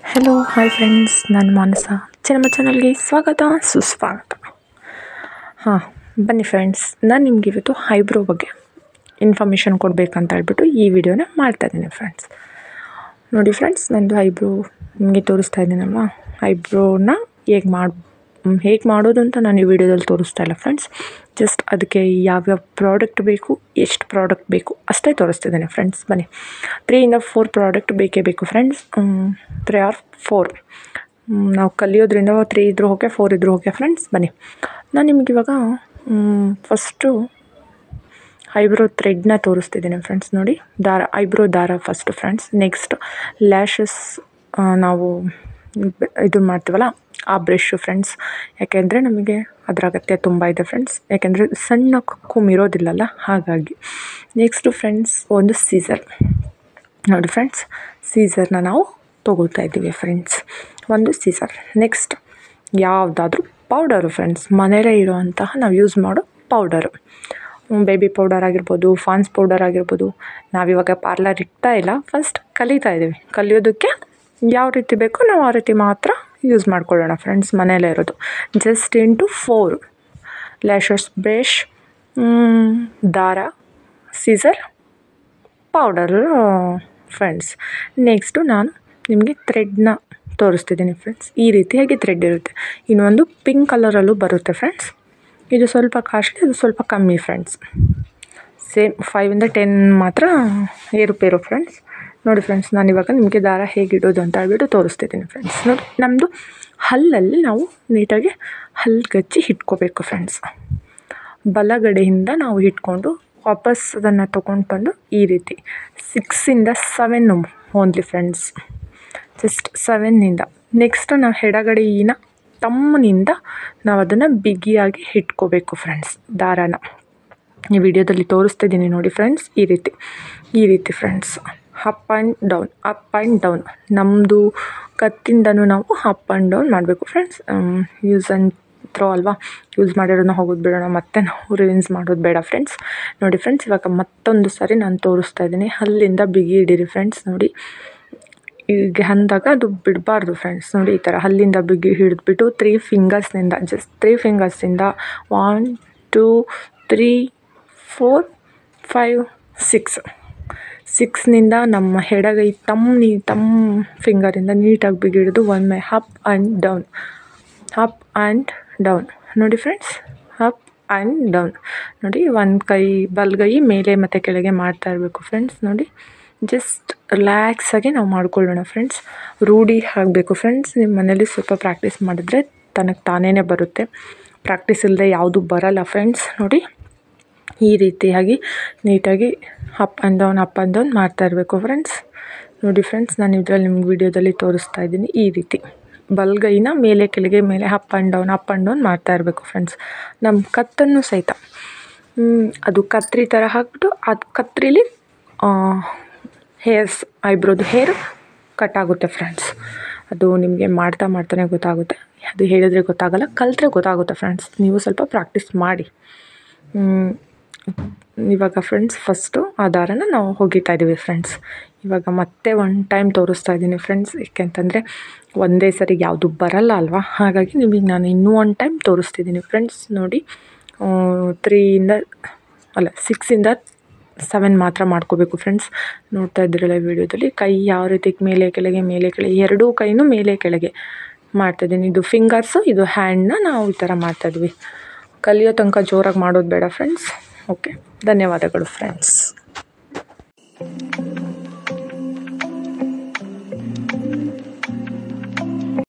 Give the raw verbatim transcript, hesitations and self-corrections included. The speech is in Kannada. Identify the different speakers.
Speaker 1: ಹಲೋ ಹಾಯ್ ಫ್ರೆಂಡ್ಸ್, ನಾನು ಮಾನಸ. ನಮ್ಮ ಚಾನಲ್ಗೆ ಸ್ವಾಗತ ಸುಸ್ವಾಗತ. ಹಾಂ ಬನ್ನಿ ಫ್ರೆಂಡ್ಸ್, ನಾನು ನಿಮ್ಗೆ ಇವತ್ತು ಐಬ್ರೋ ಬಗ್ಗೆ ಇನ್ಫಾರ್ಮೇಷನ್ ಕೊಡಬೇಕಂತ ಹೇಳ್ಬಿಟ್ಟು ಈ ವಿಡಿಯೋನ ಮಾಡ್ತಾಯಿದ್ದೀನಿ ಫ್ರೆಂಡ್ಸ್. ನೋಡಿ ಫ್ರೆಂಡ್ಸ್, ನಂದು ಐಬ್ರೋ ನಿಮಗೆ ತೋರಿಸ್ತಾ ಇದ್ದೀನಲ್ವ. ಐಬ್ರೋನ ಹೇಗೆ ಮಾಡಿ ಹೇಗೆ ಮಾಡೋದು ಅಂತ ನಾನು ಈ ವಿಡಿಯೋದಲ್ಲಿ ತೋರಿಸ್ತಾ ಇಲ್ಲ ಫ್ರೆಂಡ್ಸ್. ಜಸ್ಟ್ ಅದಕ್ಕೆ ಯಾವ್ಯಾವ ಪ್ರಾಡಕ್ಟ್ ಬೇಕು, ಎಷ್ಟು ಪ್ರಾಡಕ್ಟ್ ಬೇಕು ಅಷ್ಟೇ ತೋರಿಸ್ತಿದ್ದೇನೆ ಫ್ರೆಂಡ್ಸ್. ಬನ್ನಿ, ತ್ರೀಯಿಂದ ಫೋರ್ ಪ್ರಾಡಕ್ಟ್ ಬೇಕೇ ಬೇಕು ಫ್ರೆಂಡ್ಸ್. ತ್ರೀ ಆರ್ ಫೋರ್ ನಾವು ಕಲಿಯೋದ್ರಿಂದ ತ್ರೀ ಇದ್ರೂ ಓಕೆ, ಫೋರ್ ಇದ್ರೂ ಓಕೆ ಫ್ರೆಂಡ್ಸ್. ಬನ್ನಿ, ನಾನು ನಿಮ್ಗೆ ಇವಾಗ ಫಸ್ಟು ಐಬ್ರೋ ಥ್ರೆಡ್ನ ತೋರಿಸ್ತಿದ್ದೀನಿ ಫ್ರೆಂಡ್ಸ್. ನೋಡಿ, ದಾರ, ಐಬ್ರೋ ದಾರ ಫಸ್ಟು ಫ್ರೆಂಡ್ಸ್. ನೆಕ್ಸ್ಟ್ ಲ್ಯಾಶಸ್ ನಾವು ಇದು ಮಾಡ್ತೀವಲ್ಲ ಆ ಬ್ರಷು ಫ್ರೆಂಡ್ಸ್. ಯಾಕೆಂದರೆ ನಮಗೆ ಅದರ ಅಗತ್ಯ ತುಂಬ ಇದೆ ಫ್ರೆಂಡ್ಸ್, ಯಾಕೆಂದರೆ ಸಣ್ಣ ಕುಮ್ಮಿರೋದಿಲ್ಲಲ್ಲ, ಹಾಗಾಗಿ. ನೆಕ್ಸ್ಟು ಫ್ರೆಂಡ್ಸ್ ಒಂದು ಸೀಸರ್. ನೋಡಿ ಫ್ರೆಂಡ್ಸ್, ಸೀಸರ್ನ ನಾವು ತೊಗೊಳ್ತಾ ಇದ್ದೀವಿ ಫ್ರೆಂಡ್ಸ್, ಒಂದು ಸೀಸರ್. ನೆಕ್ಸ್ಟ್ ಯಾವುದಾದ್ರೂ ಪೌಡರು ಫ್ರೆಂಡ್ಸ್, ಮನೆಯಲ್ಲೇ ಇರೋವಂತಹ ನಾವು ಯೂಸ್ ಮಾಡೋ ಪೌಡರು. ಬೇಬಿ ಪೌಡರ್ ಆಗಿರ್ಬೋದು, ಫಾನ್ಸ್ ಪೌಡರ್ ಆಗಿರ್ಬೋದು. ನಾವಿವಾಗ ಪಾರ್ಲರ್ ಇಡ್ತಾ ಇಲ್ಲ, ಫಸ್ಟ್ ಕಲಿತಾ ಇದ್ದೀವಿ. ಕಲಿಯೋದಕ್ಕೆ ಯಾವ ರೀತಿ ಬೇಕೋ ನಾವು ಆ ರೀತಿ ಮಾತ್ರ ಯೂಸ್ ಮಾಡ್ಕೊಳ್ಳೋಣ ಫ್ರೆಂಡ್ಸ್. ಮನೆಯಲ್ಲೇ ಇರೋದು just into four lashes brush, ದಾರ, ಸೀಸರ್, ಪೌಡರು ಫ್ರೆಂಡ್ಸ್. ನೆಕ್ಸ್ಟು ನಾನು ನಿಮಗೆ ಥ್ರೆಡ್ನ ತೋರಿಸ್ತಿದ್ದೀನಿ ಫ್ರೆಂಡ್ಸ್. ಈ ರೀತಿಯಾಗಿ ಥ್ರೆಡ್ ಇರುತ್ತೆ. ಇನ್ನೊಂದು ಪಿಂಕ್ ಕಲರಲ್ಲೂ ಬರುತ್ತೆ ಫ್ರೆಂಡ್ಸ್. ಇದು ಸ್ವಲ್ಪ ಕಾಸ್ಟ್ಲಿ, ಇದು ಸ್ವಲ್ಪ ಕಮ್ಮಿ ಫ್ರೆಂಡ್ಸ್. ಸೇಮ್ ಫೈವಿಂದ ಟೆನ್ ಮಾತ್ರ ಏರುಪೇರು ಫ್ರೆಂಡ್ಸ್. ನೋಡಿ ಫ್ರೆಂಡ್ಸ್, ನಾನಿವಾಗ ನಿಮಗೆ ದಾರ ಹೇಗೆ ಇಡೋದು ಅಂತ ಹೇಳ್ಬಿಟ್ಟು ತೋರಿಸ್ತಿದ್ದೀನಿ ಫ್ರೆಂಡ್ಸ್. ನೋಡಿ, ನಮ್ಮದು ಹಲ್ಲಲ್ಲಿ ನಾವು ನೀಟಾಗಿ ಹಲ್ಗಚ್ಚಿ ಇಟ್ಕೋಬೇಕು ಫ್ರೆಂಡ್ಸ್. ಬಲಗಡೆಯಿಂದ ನಾವು ಇಟ್ಕೊಂಡು ವಾಪಸ್ ಅದನ್ನು ತೊಗೊಂಡು ಬಂದು ಈ ರೀತಿ ಸಿಕ್ಸಿಂದ ಸೆವೆನ್ ಓನ್ಲಿ ಫ್ರೆಂಡ್ಸ್, ಜಸ್ಟ್ ಸೆವೆನ್ನಿಂದ. ನೆಕ್ಸ್ಟ್ ನಾವು ಎಡಗಡೆಯಿನ ತಮ್ಮನಿಂದ ನಾವು ಅದನ್ನು ಬಿಗಿಯಾಗಿ ಇಟ್ಕೋಬೇಕು ಫ್ರೆಂಡ್ಸ್ ದಾರಾನ. ಈ ವಿಡಿಯೋದಲ್ಲಿ ತೋರಿಸ್ತಿದ್ದೀನಿ ನೋಡಿ ಫ್ರೆಂಡ್ಸ್, ಈ ರೀತಿ ಈ ರೀತಿ friends. Up and down, up and down. ನಮ್ಮದು ಕತ್ತಿಂದನೂ ನಾವು ಅಪ್ ಆ್ಯಂಡ್ ಡೌನ್ ಮಾಡಬೇಕು ಫ್ರೆಂಡ್ಸ್. ಯೂಸ್ ಆ್ಯಂಡ್ ಥ್ರೋ ಅಲ್ವಾ, ಯೂಸ್ ಮಾಡಿರೋದನ್ನ ಹೋಗೋದು ಬಿಡೋಣ, ಮತ್ತೆ ನಾವು ರಿವಿನ್ಸ್ ಮಾಡೋದು ಬೇಡ ಫ್ರೆಂಡ್ಸ್. ನೋಡಿ ಫ್ರೆಂಡ್ಸ್, ಇವಾಗ ಮತ್ತೊಂದು ಸಾರಿ ನಾನು ತೋರಿಸ್ತಾ ಇದ್ದೀನಿ. ಅಲ್ಲಿಂದ ಬಿಗಿ ಹಿಡೀರಿ ಫ್ರೆಂಡ್ಸ್. ನೋಡಿ, ಈಗ ಅಂದಾಗ ಅದು ಬಿಡಬಾರ್ದು ಫ್ರೆಂಡ್ಸ್. ನೋಡಿ, ಈ ಥರ ಅಲ್ಲಿಂದ ಬಿಗಿ ಹಿಡಿದ್ಬಿಟ್ಟು ತ್ರೀ ಫಿಂಗರ್ಸ್ನಿಂದ, ಜಸ್ಟ್ ತ್ರೀ ಫಿಂಗರ್ಸಿಂದ one two three four five six ಸಿಕ್ಸ್ನಿಂದ ನಮ್ಮ ಎಡಗೈ ತಮ್ಮ ನೀ ತಮ್ಮ ಫಿಂಗರಿಂದ ನೀಟಾಗಿ ಬಿಗಿ ಹಿಡಿದು ಒಮ್ಮೆ up and down, up and down. ನೋಡಿ ಫ್ರೆಂಡ್ಸ್, ಅಪ್ ಆ್ಯಂಡ್ ಡೌನ್. ನೋಡಿ, ಒಂದು ಕೈ ಬಲಗೈ ಮೇಲೆ ಮತ್ತು ಕೆಳಗೆ ಮಾಡ್ತಾ ಇರಬೇಕು ಫ್ರೆಂಡ್ಸ್. ನೋಡಿ, ಜಸ್ಟ್ ರಿಲ್ಯಾಕ್ಸಾಗಿ ನಾವು ಮಾಡ್ಕೊಳ್ಳೋಣ ಫ್ರೆಂಡ್ಸ್. ರೂಢಿ ಆಗಬೇಕು ಫ್ರೆಂಡ್ಸ್. ನಿಮ್ಮ ಮನೇಲಿ ಸ್ವಲ್ಪ ಪ್ರಾಕ್ಟೀಸ್ ಮಾಡಿದ್ರೆ ತನಗೆ ತಾನೇ ಬರುತ್ತೆ. ಪ್ರಾಕ್ಟೀಸ್ ಇಲ್ಲದೆ ಯಾವುದು ಬರಲ್ಲ ಫ್ರೆಂಡ್ಸ್. ನೋಡಿ, ಈ ರೀತಿಯಾಗಿ ನೀಟಾಗಿ up and down, up and down ಮಾಡ್ತಾ ಇರಬೇಕು ಫ್ರೆಂಡ್ಸ್. ನೋಡಿ ಫ್ರೆಂಡ್ಸ್, ನಾನು ಇದರಲ್ಲಿ ನಿಮ್ಗೆ ವಿಡಿಯೋದಲ್ಲಿ ತೋರಿಸ್ತಾ ಇದ್ದೀನಿ. ಈ ರೀತಿ ಬಲಗೈನ ಮೇಲೆ ಕೆಳಗೆ ಮೇಲೆ up and down, up and down ಮಾಡ್ತಾ ಇರಬೇಕು ಫ್ರೆಂಡ್ಸ್. ನಮ್ಮ ಕತ್ತನ್ನು ಸಹಿತ ಅದು ಕತ್ರಿ ಥರ ಹಾಕ್ಬಿಟ್ಟು ಅದು ಕತ್ರಿಲಿ ಹೇರ್ಸ್, ಐಬ್ರೋದು ಹೇರ್ ಕಟ್ ಆಗುತ್ತೆ ಫ್ರೆಂಡ್ಸ್. ಅದು ನಿಮಗೆ ಮಾಡ್ತಾ ಮಾಡ್ತಾನೆ ಗೊತ್ತಾಗುತ್ತೆ. ಅದು ಹೇಳಿದ್ರೆ ಗೊತ್ತಾಗಲ್ಲ, ಕಲಿತ್ರೆ ಗೊತ್ತಾಗುತ್ತೆ ಫ್ರೆಂಡ್ಸ್. ನೀವು ಸ್ವಲ್ಪ ಪ್ರಾಕ್ಟೀಸ್ ಮಾಡಿ. ಇವಾಗ ಫ್ರೆಂಡ್ಸ್ ಫಸ್ಟು ಆ ದಾರನ ನಾವು ಒಗಿತಾ ಇದ್ದೀವಿ ಫ್ರೆಂಡ್ಸ್. ಇವಾಗ ಮತ್ತೆ ಒನ್ ಟೈಮ್ ತೋರಿಸ್ತಾ ಇದ್ದೀನಿ ಫ್ರೆಂಡ್ಸ್. ಏಕೆಂತಂದರೆ ಒಂದೇ ಸರಿ ಯಾವುದು ಬರಲ್ಲ ಅಲ್ವಾ, ಹಾಗಾಗಿ ನಿಮಗೆ ನಾನು ಇನ್ನೂ ಒನ್ ಟೈಮ್ ತೋರಿಸ್ತಿದ್ದೀನಿ ಫ್ರೆಂಡ್ಸ್. ನೋಡಿ, ತ್ರೀಯಿಂದ ಅಲ್ಲ ಸಿಕ್ಸಿಂದ ಸೆವೆನ್ ಮಾತ್ರ ಮಾಡ್ಕೋಬೇಕು ಫ್ರೆಂಡ್ಸ್. ನೋಡ್ತಾ ಇದ್ದೀರಲ್ಲ ವಿಡಿಯೋದಲ್ಲಿ, ಕೈ ಯಾವ ರೀತಿ ಮೇಲೆ ಕೆಳಗೆ ಮೇಲೆ ಕೆಳಗೆ ಎರಡೂ ಕೈನೂ ಮೇಲೆ ಕೆಳಗೆ ಮಾಡ್ತಾಯಿದ್ದೀನಿ. ಇದು ಫಿಂಗರ್ಸು, ಇದು ಹ್ಯಾಂಡನ್ನ ನಾವು ಈ ಥರ ಮಾಡ್ತಾಯಿದ್ವಿ. ಕಲಿಯೋ ತನಕ ಜೋರಾಗಿ ಮಾಡೋದು ಬೇಡ ಫ್ರೆಂಡ್ಸ್. ಓಕೆ, ಧನ್ಯವಾದಗಳು ಫ್ರೆಂಡ್ಸ್.